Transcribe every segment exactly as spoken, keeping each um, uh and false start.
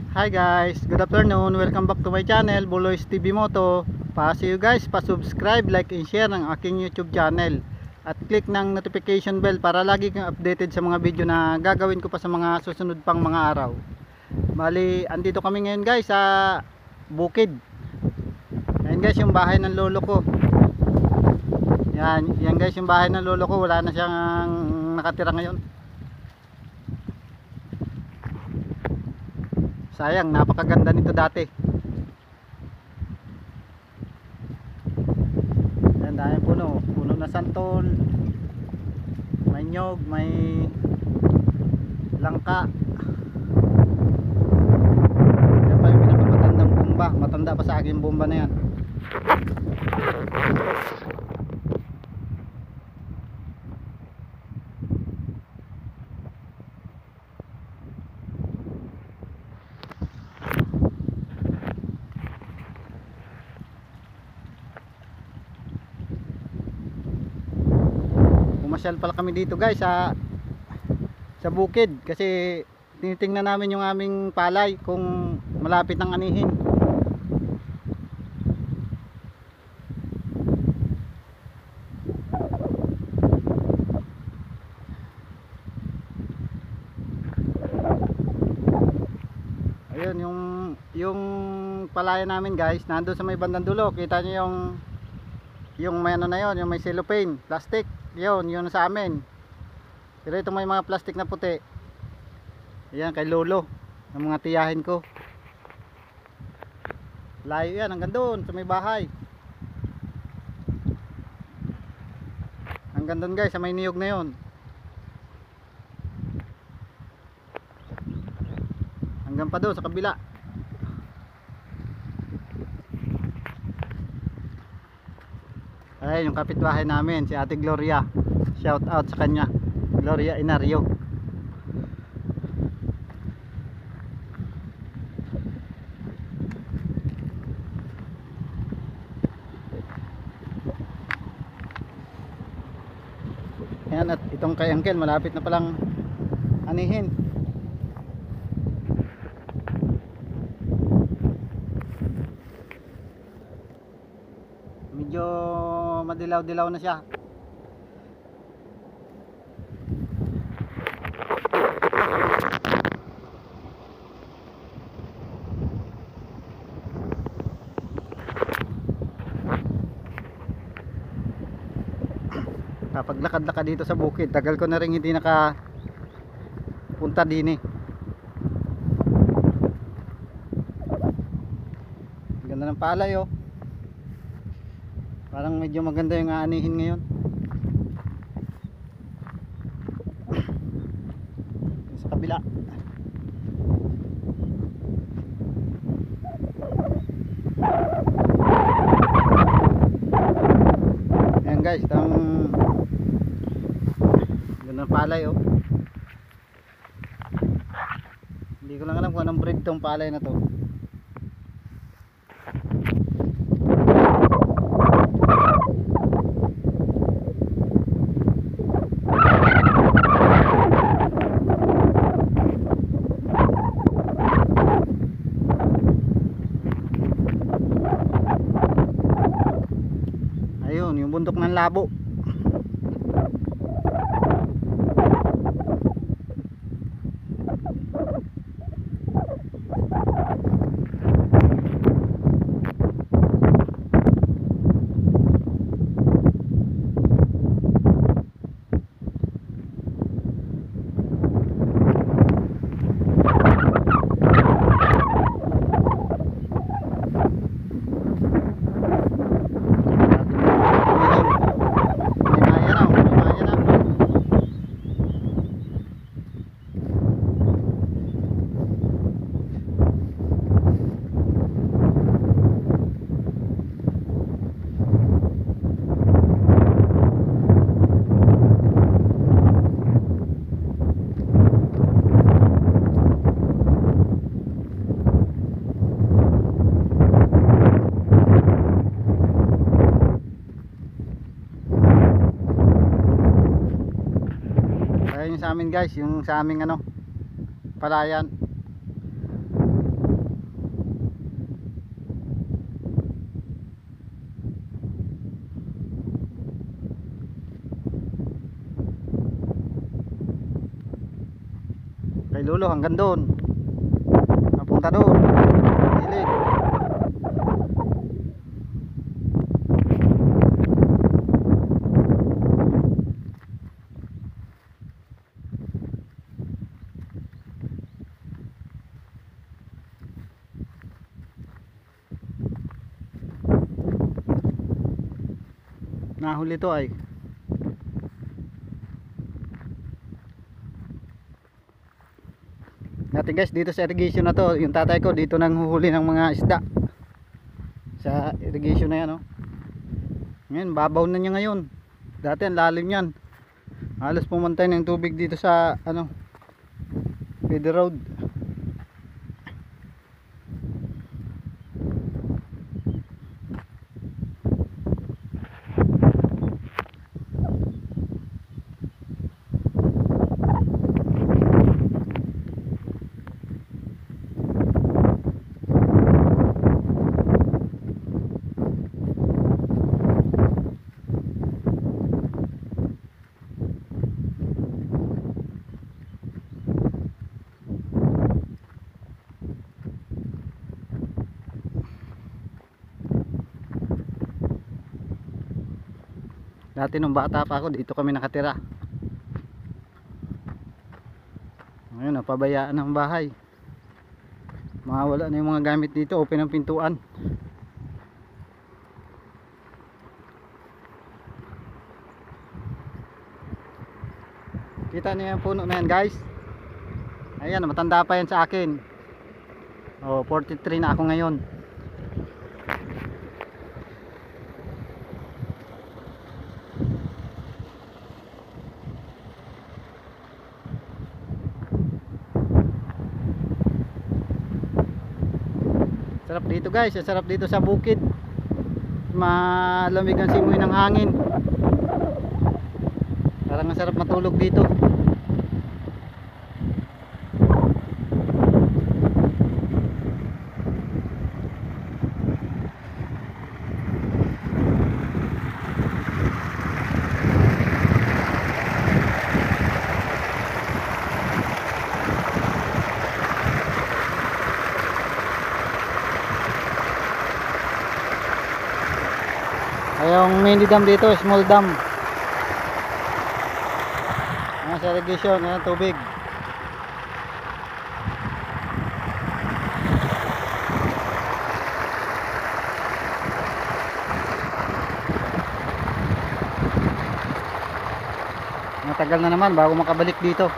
Hi guys, good afternoon. Welcome back to my channel, Buloy's T V Moto. Pa-see you guys, pa-subscribe, like and share ng aking YouTube channel. At click ng notification bell para lagi kang updated sa mga video na gagawin ko pa sa mga susunod pang mga araw. Bali, andito kami ngayon guys sa bukid. Ayan guys yung bahay ng lolo ko. Yan, yan guys yung bahay ng lolo ko. Wala na siyang nakatira ngayon. Sayang, napakaganda nito dati. Yan, dahil puno. Puno na santol. May nyog, may langka. Yan pa yung pinakamatandang bomba. Matanda pa sa akin bomba na yan. Pumasyal pala kami dito guys sa sa bukid kasi tinitingnan namin yung aming palay kung malapit ng anihin. Ayun yung yung palaya namin guys, nandoon sa may bandang dulo. Kita niyo yung yung may ano na yon, yung may cellophane, plastic. Yun, yun sa amin. Pero ito may mga plastic na puti. Ayan kay lolo ng mga tiyahin ko. Layo yan hanggang doon sa may bahay. Hanggang doon guys sa may niyog na yun. Hanggang pa doon sa kabila. Ay, yung kapitbahay namin, si Ate Gloria. Shout out sa kanya. Gloria Inario. Ayan, at itong kay Uncle, malapit na palang anihin. Medyo madilaw-dilaw na siya. Kapag lakad-lakad dito sa bukid, tagal ko na rin hindi naka punta din eh. Ganda ng palay oh. Parang medyo maganda yung aanihin ngayon. Sa kabila. Ayan guys, itong ganda ng palay oh. Hindi ko lang alam kung anong breed tong palay na to. Ayun, yung bundok ng Labo. Ayun yung sa amin guys, yung sa aming ano, palayan. dulo hanggang doon. Napunta doon. Gilid. Nahuli to ay. Natin guys, dito sa irrigation na to, yung tatay ko dito nang huhuli ng mga isda sa irrigation na yan, oh. Ngayon babaw na niya ngayon. Dati ang lalim yan, halos pumantay ng tubig dito sa ano, feeder road. Dati nung bata pa ako, dito kami nakatira. Ngayon, napabayaan ng bahay. Mawala na yung mga gamit dito, open ang pintuan. Kita niyo yung puno na yan guys. Ayan, matanda pa yan sa akin. Oh, forty-three na ako ngayon. Sarap dito guys, sarap dito sa bukid. Malamig ang simoy ng hangin. Parang ang sarap matulog dito. Yung mini dam dito, small dam. Ayan sa irrigation, ayan tubig. Matagal na naman bago makabalik dito.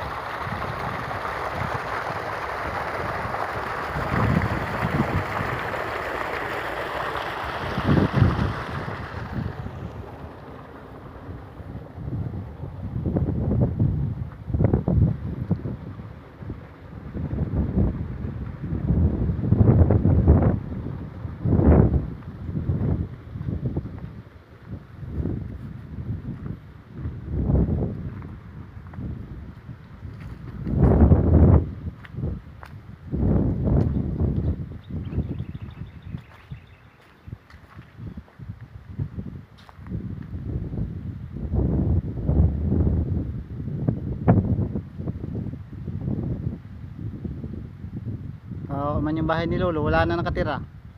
Oh, man yung bahay ni Lolo, wala na nakatira.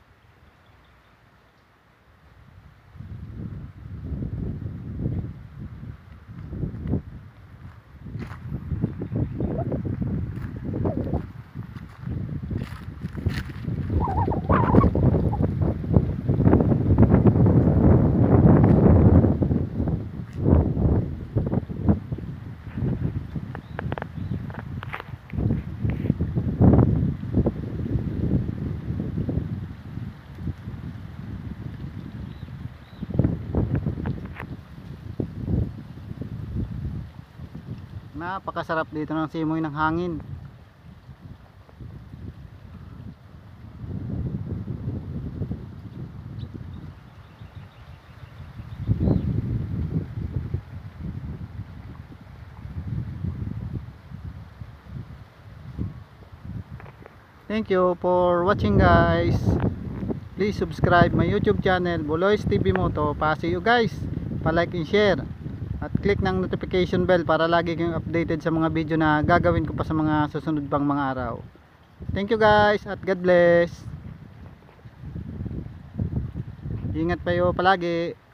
Napakasarap dito ng simoy ng hangin. Thank you for watching guys. Please subscribe my YouTube channel Buloy's T V Moto. Pa see you guys. Pa like and share. at click ng notification bell para lagi kayong updated sa mga video na gagawin ko pa sa mga susunod pang mga araw. Thank you guys at God bless. Ingat kayo palagi.